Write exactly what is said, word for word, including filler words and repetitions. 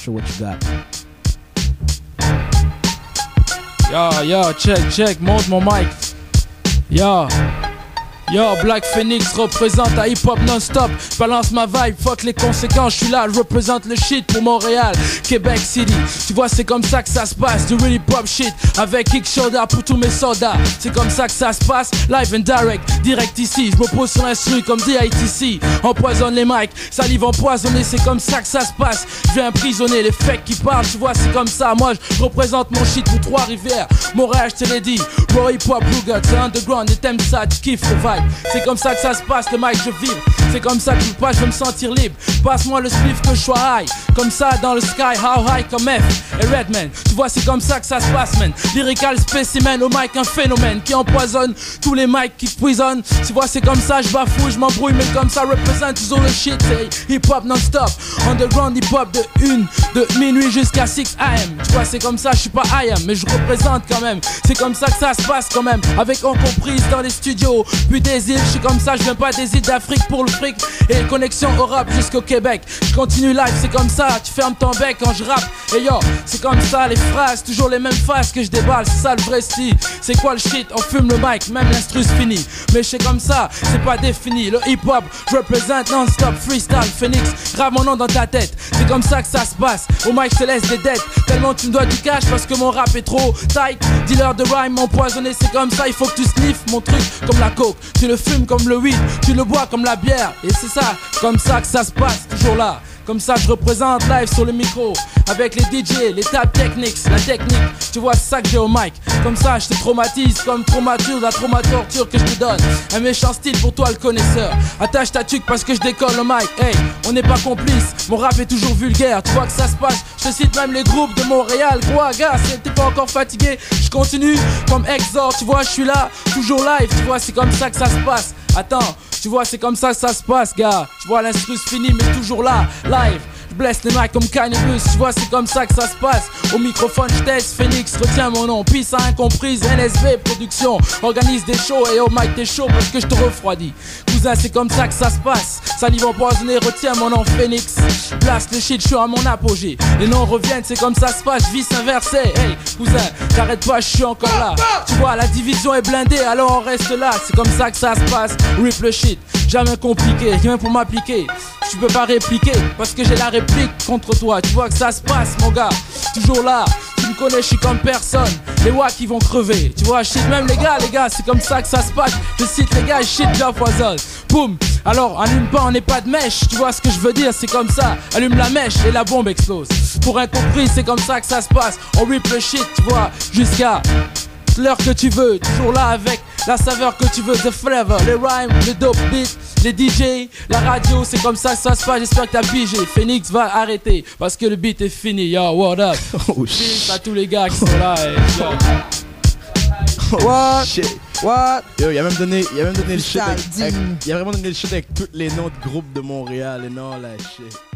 Show what you got. Yo, yo, check, check, monte mon mic. Yo. Yo, Black Phoenix représente à hip-hop non-stop. Balance ma vibe, fuck les conséquences, je suis là, je représente le shit pour Montréal, Québec City. Tu vois, c'est comme ça que ça se passe, du really pop shit. Avec Kick Shoulder pour tous mes soldats. C'est comme ça que ça se passe, live and direct, direct ici. Je me pose sur l'instru comme D I T C. Empoisonne les mics, salive empoisonnée, c'est comme ça que ça se passe. Je vais emprisonner les fakes qui parlent, tu vois, c'est comme ça. Moi, je représente mon shit pour Trois-Rivières. Montréal, je te l'ai dit, raw hip-hop, blue gut, c'est underground, et t'aimes ça, tu kiffes le vibe. C'est comme ça que ça se passe, le mic je vibre. C'est comme ça que je passe, je veux me sentir libre. Passe-moi le spliff que je sois high. Comme ça dans le sky, how high comme F et Redman. Tu vois c'est comme ça que ça se passe man. Lyrical spécimen au mic un phénomène qui empoisonne tous les mics qui poisonnent. Tu vois c'est comme ça, je bafouille, je m'embrouille. Mais comme ça représente toujours le shit. C'est hip hop non-stop. Underground hip hop de une, de minuit jusqu'à six A M. Tu vois c'est comme ça, je suis pas I am, mais je représente quand même. C'est comme ça que ça se passe quand même. Avec en comprise dans les studios, puis des îles. Je suis comme ça, je viens pas des îles d'Afrique pour le fric. Et connexion Europe jusqu'au Québec. Je continue live, c'est comme ça, tu fermes ton bec quand je rappe. Et yo, c'est comme ça les phrases, toujours les mêmes phrases que je déballe. C'est ça le vrai style. C'est quoi le shit? On fume le mic, même l'instru fini. Mais je sais comme ça, c'est pas défini. Le hip hop, je représente non-stop freestyle. Phoenix, grave mon nom dans ta tête. C'est comme ça que ça se passe. Au mic, je te laisse des dettes. Tellement tu me dois du cash parce que mon rap est trop tight. Dealer de rhyme empoisonné, c'est comme ça. Il faut que tu sniffes mon truc comme la coke. Tu le fumes comme le weed, tu le bois comme la bière. Et c'est ça, comme ça que ça se passe, toujours là. Comme ça je représente live sur le micro. Avec les D J, les tab techniques, la technique. Tu vois c'est ça que j'ai au mic. Comme ça je te traumatise comme traumature, la traumatorture que je te donne. Un méchant style pour toi le connaisseur. Attache ta tuque parce que je décolle le mic. Hey, on n'est pas complices, mon rap est toujours vulgaire. Tu vois que ça se passe, je te cite même les groupes de Montréal. Gros gars, si t'es pas encore fatigué, je continue comme Exor. Tu vois je suis là, toujours live. Tu vois c'est comme ça que ça se passe. Attends, tu vois c'est comme ça que ça se passe gars. Tu vois l'instru fini mais toujours là, live. Je blesse les mics comme Cannibus, tu vois c'est comme ça que ça se passe. Au microphone je teste, Phoenix retiens mon nom. Pisse à incomprise, N S B Production organise des shows et au mic t'es chaud parce que je te refroidis. Cousin c'est comme ça que ça se passe. Salive empoisonnée, retiens mon nom Phoenix. Place le shit, je suis à mon apogée. Les noms reviennent, c'est comme ça se passe, vice inversé. Hey cousin, t'arrêtes pas, je suis encore là. Tu vois la division est blindée, alors on reste là. C'est comme ça que ça se passe, rip le shit. Jamais compliqué, rien pour m'appliquer. Tu peux pas répliquer parce que j'ai la réplique contre toi. Tu vois que ça se passe mon gars, toujours là. Tu me connais, je suis comme personne. Les wack ils vont crever. Tu vois, shit même les gars, les gars, c'est comme ça que ça se passe. Je cite les gars, shit j'empoisonne. Boum. Alors allume pas, on n'est pas de mèche. Tu vois ce que je veux dire, c'est comme ça. Allume la mèche et la bombe explose. Pour incompris, c'est comme ça que ça se passe. On rip le shit, tu vois, jusqu'à l'heure que tu veux, toujours là avec la saveur que tu veux, the flavor, les rhymes, les dope beats, les D J, la radio, c'est comme ça que ça se passe, j'espère que t'as pigé. Phoenix va arrêter parce que le beat est fini, yo, what up? Oh shit. À tous les gars qui sont là, et, oh, What? shit. What? Yo, il a même donné, il a même donné le shit avec, Freestyle avec- digne. il a vraiment donné le shit avec tous les noms de groupes de Montréal et non la shit.